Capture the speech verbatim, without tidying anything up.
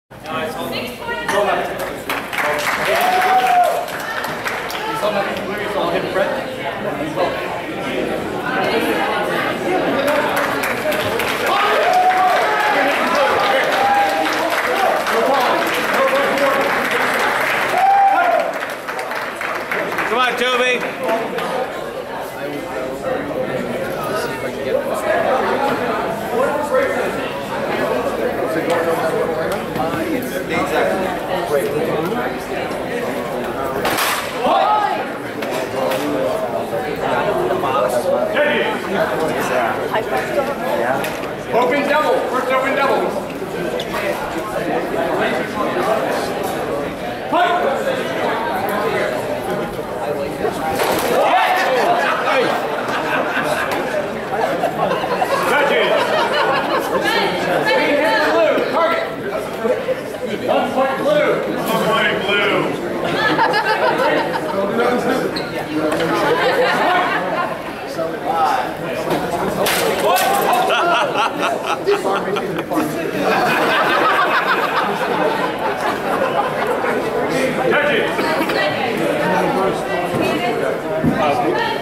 Come on, Toby. Open double. First open double. Fight! Judges! Green hand blue. Target. One point blue. One point blue. Judges!